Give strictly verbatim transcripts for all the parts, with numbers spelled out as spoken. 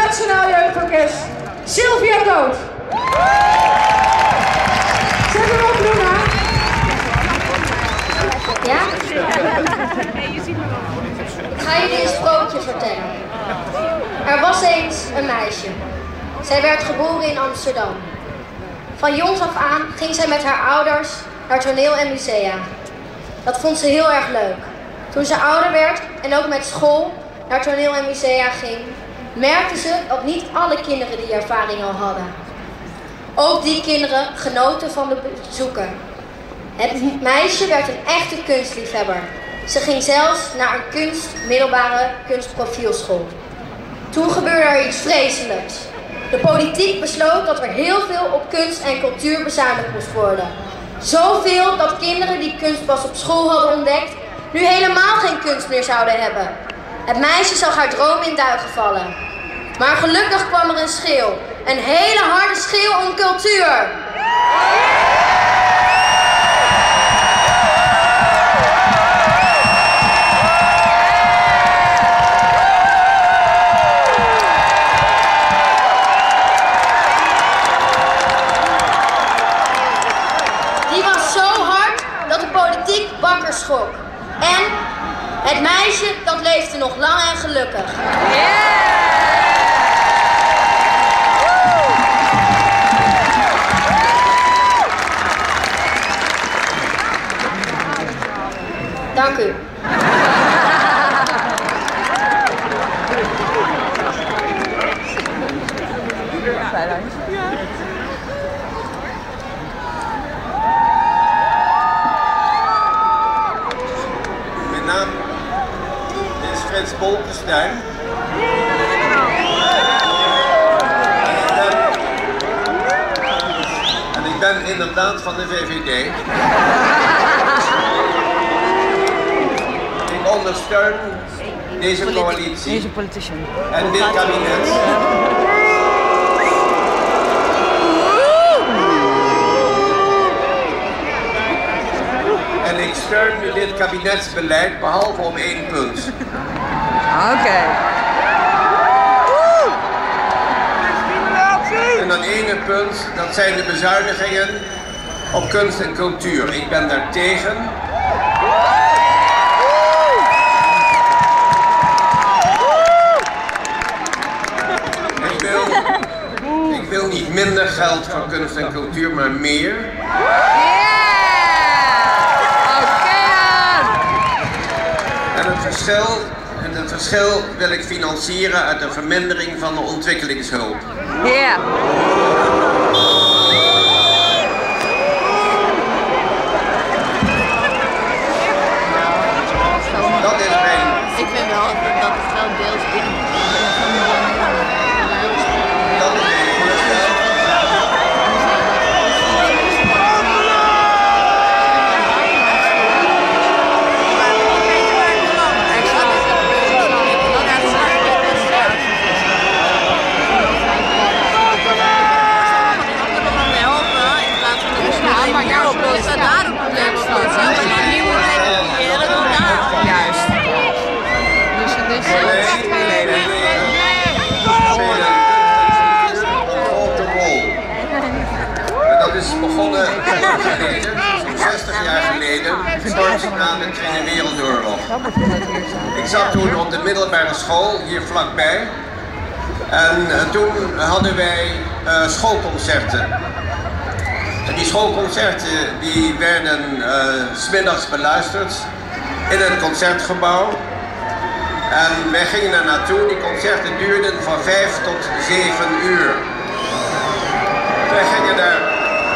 Nationaal Jeugdorkest, Sylvia Dood. Zet hem op, Luna. Ja? Ik ga jullie een sprookje vertellen. Er was eens een meisje. Zij werd geboren in Amsterdam. Van jongs af aan ging zij met haar ouders naar toneel en musea. Dat vond ze heel erg leuk. Toen ze ouder werd en ook met school naar toneel en musea ging, merkte ze dat niet alle kinderen die ervaring al hadden. Ook die kinderen genoten van de bezoeken. Het meisje werd een echte kunstliefhebber. Ze ging zelfs naar een kunst, middelbare kunstprofielschool. Toen gebeurde er iets vreselijks. De politiek besloot dat er heel veel op kunst en cultuur bezuinigd moest worden. Zoveel dat kinderen die kunst pas op school hadden ontdekt, nu helemaal geen kunst meer zouden hebben. Het meisje zag haar droom in duigen vallen. Maar gelukkig kwam er een schreeuw. Een hele harde schreeuw om cultuur. Die was zo hard dat de politiek wakker schrok. En het meisje, dat leefde nog lang en gelukkig. Yeah! Dank u. Mijn naam is Frits Bolkestein. En ik ben inderdaad van de V V D. Ik ondersteun deze coalitie deze politician en dit kabinet. En ik steun dit kabinetsbeleid behalve om één punt. Oké. Okay. En dat ene punt, dat zijn de bezuinigingen op kunst en cultuur. Ik ben daar tegen. Ik wil, ik wil niet minder geld voor kunst en cultuur, maar meer. En het verschil, en het verschil wil ik financieren uit de vermindering van de ontwikkelingshulp. Ja. Dat is mijn... Ik vind wel dat het wel deels binnen. Dat is mijn voorstel. Begonnen zo'n zestig jaar geleden, kort na de Tweede Wereldoorlog. Ik zat toen op de middelbare school hier vlakbij en uh, toen hadden wij uh, schoolconcerten. En die schoolconcerten die werden uh, 's middags beluisterd in het concertgebouw. En wij gingen daar naartoe. Die concerten duurden van vijf tot zeven uur. Wij gingen daar.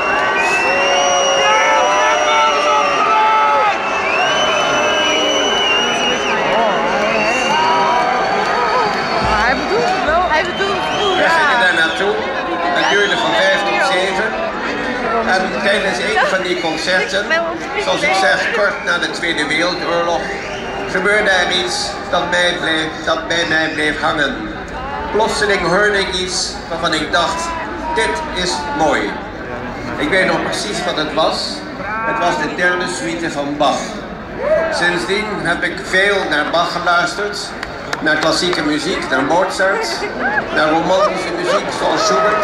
Het duurde van vijf tot zeven. En tijdens een van die concerten, zoals ik zeg, kort na de Tweede Wereldoorlog, gebeurde er iets dat, mij bleef, dat bij mij bleef hangen. Plotseling hoorde ik iets waarvan ik dacht, dit is mooi. Ik weet nog precies wat het was. Het was de derde suite van Bach. Sindsdien heb ik veel naar Bach geluisterd. naar klassieke muziek, naar Mozart, naar romantische muziek zoals Schubert.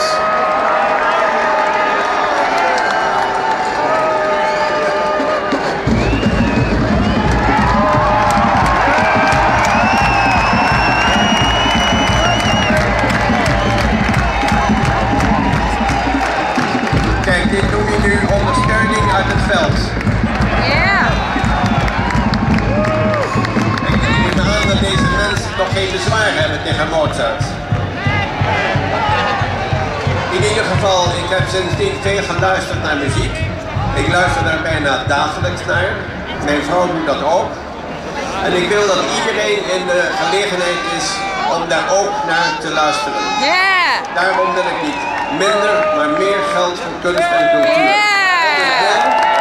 Kijk, dit doe je nu ondersteuning uit het veld. Ja. Ik neem aan dat deze mensen nog geen bezwaar hebben tegen Mozart. In ieder geval, ik heb sindsdien veel geluisterd naar muziek. Ik luister daar bijna dagelijks naar. Mijn vrouw doet dat ook. En ik wil dat iedereen in de gelegenheid is om daar ook naar te luisteren. Ja. Daarom wil ik niet minder, maar meer geld voor kunst en cultuur. Ja.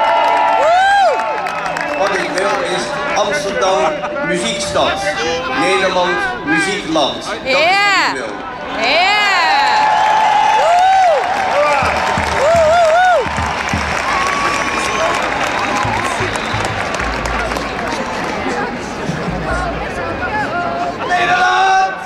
Wat ik wil is Amsterdam muziekstad, Nederland muziekland. Dat is wat ik wil. Ja. Nederland!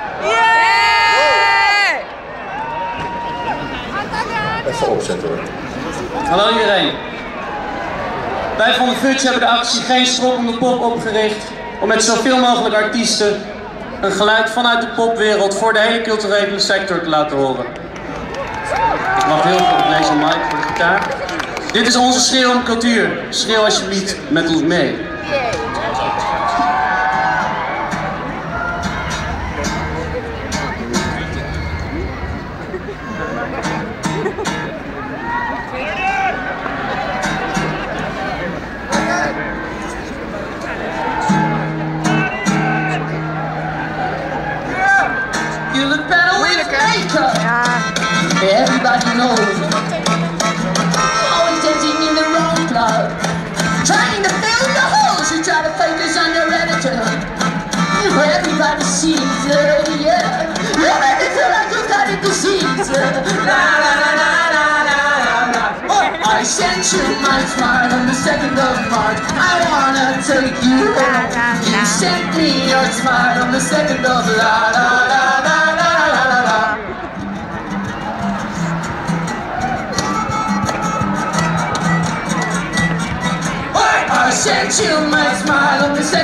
Even opzetten hoor. Hallo iedereen. Wij van de Fudge hebben de actie Geen Strop om de Pop opgericht om met zoveel mogelijk artiesten een geluid vanuit de popwereld voor de hele culturele sector te laten horen. Ik wacht heel veel op deze mic voor de gitaar. Dit is onze schreeuw om cultuur. Schreeuw alsjeblieft met ons mee. You look better with makeup. Everybody knows. Always dancing in the wrong club. Trying to fill the holes. You try to focus on your editor. Everybody sees it, yeah. You make me feel like you've got a disease. La la la la la la la. Oh, I sent you my smile on the second of March. I wanna take you home. You sent me your smile on the second of la la la la. I sent you my smile on the second